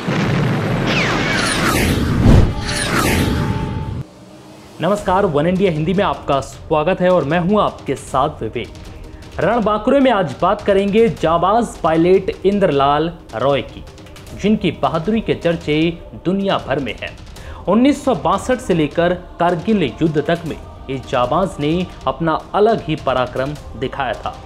नमस्कार, one India Hindi में आपका स्वागत है और मैं हूं आपके साथ विवेक। रणबांकुरे में आज बात करेंगे जाबाज पायलट इंद्रलाल रॉय की, जिनकी बहादुरी के चर्चे दुनिया भर में हैं। 1962 से लेकर कारगिल युद्ध तक में इस जाबाज ने अपना अलग ही पराक्रम दिखाया था।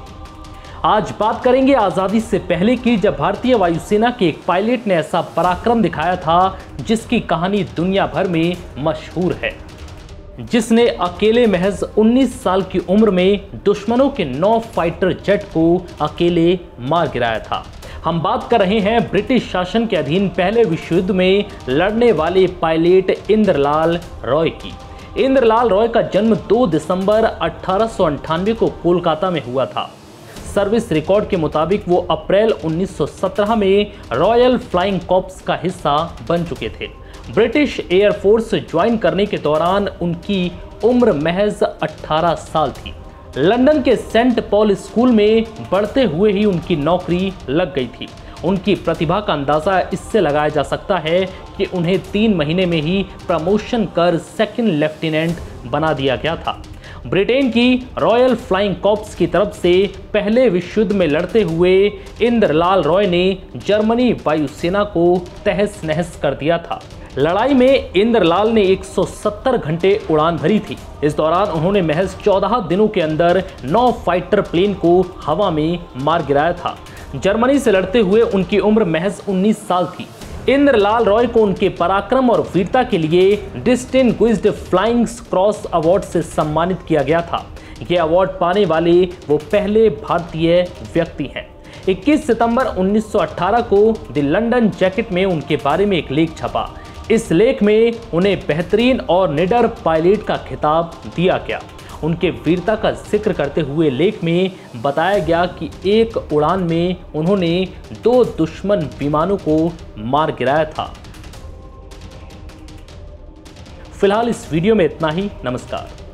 आज बात करेंगे आज़ादी से पहले की, जब भारतीय वायुसेना के एक पायलट ने ऐसा पराक्रम दिखाया था जिसकी कहानी दुनिया भर में मशहूर है, जिसने अकेले महज 19 साल की उम्र में दुश्मनों के 9 फाइटर जेट को अकेले मार गिराया था। हम बात कर रहे हैं ब्रिटिश शासन के अधीन पहले विश्व युद्ध में लड़ने वाले पायलट इंद्रलाल रॉय की। इंद्रलाल रॉय का जन्म 2 दिसंबर 1898 को कोलकाता में हुआ था। सर्विस रिकॉर्ड के मुताबिक वो अप्रैल 1917 में रॉयल फ्लाइंग कॉर्प्स का हिस्सा बन चुके थे। ब्रिटिश एयरफोर्स ज्वाइन करने के दौरान उनकी उम्र महज 18 साल थी। लंदन के सेंट पॉल स्कूल में बढ़ते हुए ही उनकी नौकरी लग गई थी। उनकी प्रतिभा का अंदाज़ा इससे लगाया जा सकता है कि उन्हें 3 महीने में ही प्रमोशन कर सेकंड लेफ्टिनेंट बना दिया गया था। ब्रिटेन की रॉयल फ्लाइंग कॉर्प्स की तरफ से पहले विश्व युद्ध में लड़ते हुए इंद्रलाल रॉय ने जर्मनी वायुसेना को तहस नहस कर दिया था। लड़ाई में इंद्रलाल ने 170 घंटे उड़ान भरी थी। इस दौरान उन्होंने महज 14 दिनों के अंदर 9 फाइटर प्लेन को हवा में मार गिराया था। जर्मनी से लड़ते हुए उनकी उम्र महज 19 साल थी। इंद्रलाल रॉय को उनके पराक्रम और वीरता के लिए डिस्टिंग्विश्ड फ्लाइंग क्रॉस अवार्ड से सम्मानित किया गया था। ये अवार्ड पाने वाले वो पहले भारतीय व्यक्ति हैं। 21 सितंबर 1918 को द लंदन जैकेट में उनके बारे में एक लेख छपा। इस लेख में उन्हें बेहतरीन और निडर पायलट का खिताब दिया गया। उनके वीरता का जिक्र करते हुए लेख में बताया गया कि एक उड़ान में उन्होंने 2 दुश्मन विमानों को मार गिराया था। फिलहाल इस वीडियो में इतना ही। नमस्कार।